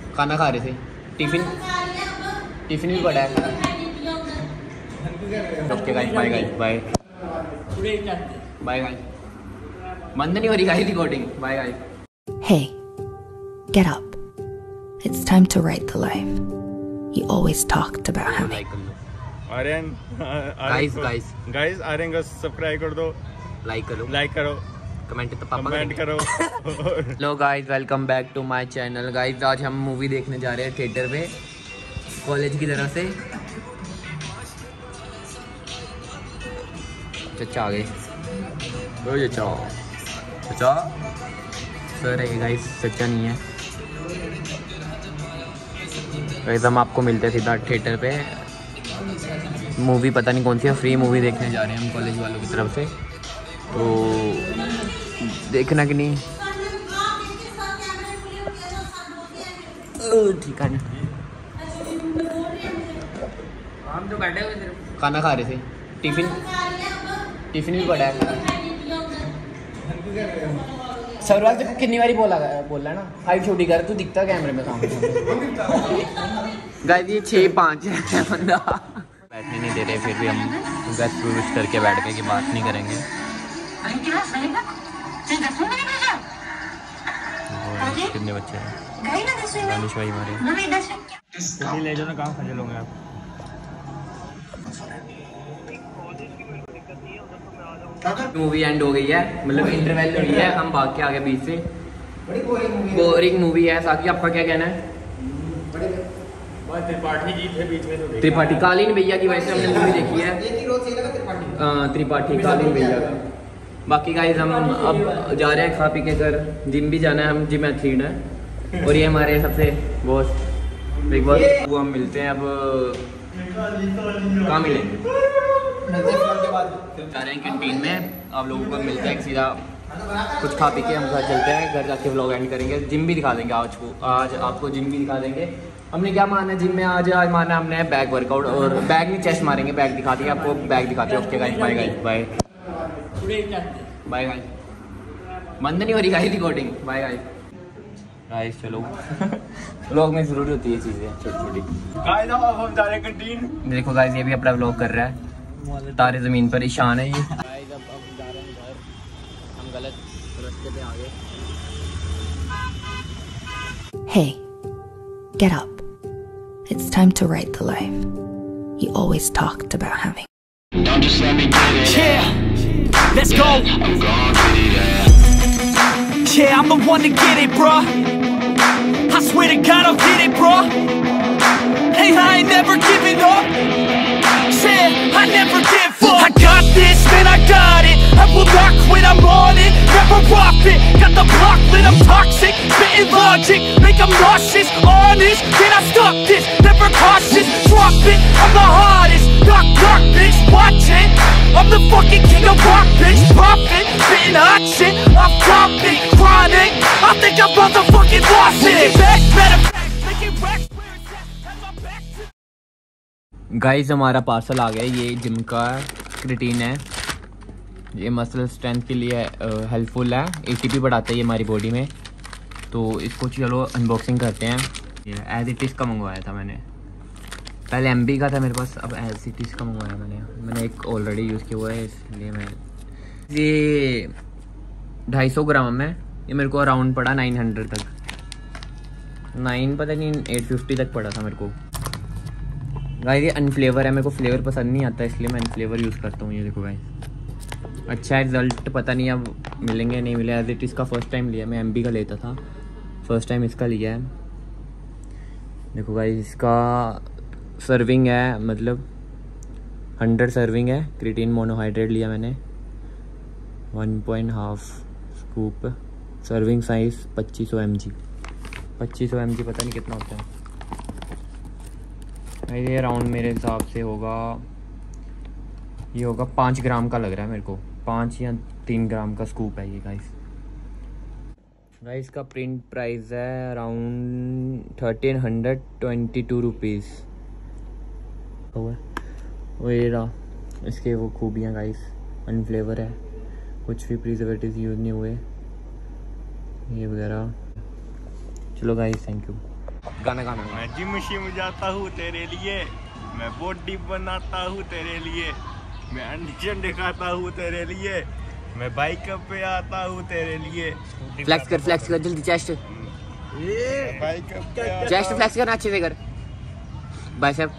खाना खा रहे थे, टिफिन भी पड़ा है। Okay guys, bye guys, bye bye guys. बंद नहीं हो रही guys recording. Bye guys. Hey, get up. It's time to write the life you always talked about having. Aryan guys Aryan को सब्सक्राइब कर दो, लाइक करो, कमेंट करो। Hello guys, welcome back to my channel. Guys आज हम मूवी देखने जा रहे हैं थिएटर पे, कॉलेज की तरफ से। चचा आ गए। चचा सर है गाइस, चचा नहीं है गाइस। हम आपको मिलते हैं सीधा थिएटर पे। मूवी पता नहीं कौन सी है, फ्री मूवी देखने जा रहे हैं हम कॉलेज वालों की तरफ से, तो देखना कि नहीं। ठीक है, हम तो बैठे हुए थे, खाना खा रहे थे, टिफिन भी पड़ा है। सरवाज तो कितनी बारी बोला ना, हाइट छोटी कर, तू दिखता कैमरे में सामने। गाइस ये 6'5" है बंदा। बैठने नहीं दे रहे, फिर भी हम वेस्ट करके बैठ गए कि बात नहीं करेंगे। कितने बच्चे हैं? दानिश भाई हमारे। ले जाओ ना, कहाँ खड़े लोगे आप? मूवी एंड हो गई है, मतलब इंटरवल हुई है, हम भाग के आ गए बीच से। बोरिंग मूवी है। साकी आपका क्या कहना है? त्रिपाठी जी थे बीच में, तो त्रिपाठी कालीन भैया की वजह से हमने मूवी देखी है। त्रिपाठी कालीन भैया का। बाकी गाइस हम अब जा रहे हैं खा पी के घर, जिम भी जाना है, हम जिम एथलीट हैं। और ये हमारे सबसे बॉस बिग बॉस, वो हम मिलते हैं अब। कहाँ मिलेंगे? जा रहे हैं कैंटीन में, आप लोगों को मिलते हैं सीधा। कुछ खा पी के हम घर चलते हैं, घर जाके व्लॉग एंड करेंगे। जिम भी दिखा देंगे आज आपको जिम भी दिखा देंगे। हमने क्या माना है जिम में, आज माना हमने बैक वर्कआउट, और बैग नहीं चेस्ट मारेंगे, बैग दिखाते हैं आपको, बैग दिखाते हैं। Okay guys, bye guys, bye bye guys. बंद नहीं हो रही guys recording. Bye guys. Guys चलो व्लॉग में जरूरी होती है चीजें छोटी। गाइस अब हम जा रहे हैं कैंटीन। देखो गाइस, ये भी अपना व्लॉग कर रहा है। तारे जमीन पर ईशान है ये। गाइस अब जा रहे हैं घर, हम गलत रास्ते पे आ गए। Hey, get up. It's time to write the life you always talked about having. Yeah, let's go. Yeah, I'm the one to get it, bruh. I swear to God I'll get it, bruh. Hey, I ain't never giving up. Yeah, I never give up. I got this, man, I got it. I will not quit, I'm on it. Never off it. Got the block lit, I'm toxic. Spitting logic, make them nauseous. Honest, can I stop this? Never cautious, drop it. I'm the hottest. Knock, knock, bitch, watch it. I'm the fucking king of rock, bitch. Profit, spitting hot shit. I'm topic, chronic. I think I'm motherfucking lost it. Back, better facts, making racks where it's at. Have my back to. Guys हमारा parcel आ गया। ये gym का creatine है, ये muscle strength के लिए helpful है, एटीपी बढ़ाता है ये हमारी बॉडी में। तो इसको चलो अनबॉक्सिंग करते हैं। ये एज इट इज़ का मंगवाया था मैंने, पहले MB का था मेरे पास, अब एज इट इज़ का मंगवाया मैंने एक ऑलरेडी यूज़ किया हुआ है, इसलिए मैं ये 250 ग्राम है। ये मेरे को अराउंड पड़ा 900 तक, 9 पता नहीं 850 तक पड़ा था मेरे को। गाइस ये अनफ्लेवर है, मेरे को फ्लेवर पसंद नहीं आता, इसलिए मैं अनफ्लेवर यूज़ करता हूँ। ये देखो गाइस, अच्छा है रिजल्ट, पता नहीं अब मिलेंगे नहीं मिले। एज इट इज़ का फर्स्ट टाइम लिया, मैं MB का लेता था, फर्स्ट टाइम इसका लिया है। देखो गाइस इसका सर्विंग है, मतलब 100 सर्विंग है। क्रिटीन मोनोहाइड्रेट लिया मैंने, 1.5 scoop. Serving size 2500 mg, 2500 mg पता नहीं कितना होता है। ये अराउंड मेरे हिसाब से होगा, ये होगा 5 ग्राम का लग रहा है मेरे को, 5 या 3 ग्राम का स्कूप है ये गाइस। का प्रिंट प्राइस है अराउंड 1322 रुपीज़। वो ये रहा इसके वो खूबियाँ गाइस, अनफ्लेवर है, कुछ भी प्रिजर्वेटिव यूज़ नहीं हुए ये वगैरह। चलो गाइस, थैंक यू। गाना गाना। मैं जिम शिम जाता हूँ तेरे लिए, मैं बॉडी बनाता हूँ तेरे लिए, मैं अंडे चंडे खाता हूँ तेरे लिए, मैं बाइक पे आता हूँ तेरे लिए। फ्लेक्स कर जल्दी, चेस्ट फ्लेक्स करना अच्छे से कर। बाइसेप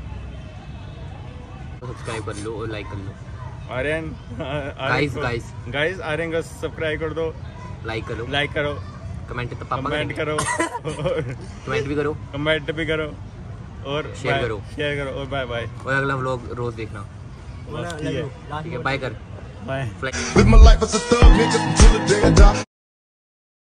सब्सक्राइब कर लो और लाइक कर लो। आर्यन गाइस आर्यन को सब्सक्राइब कर दो, लाइक करो, कमेंट तो पापा कमेंट करो कमेंट भी करो और शेयर करो और बाय बाय। और अगला व्लॉग रोज देखना। ठीक है, बाय कर। Bye. Live my life as a thug nigga till the day I die.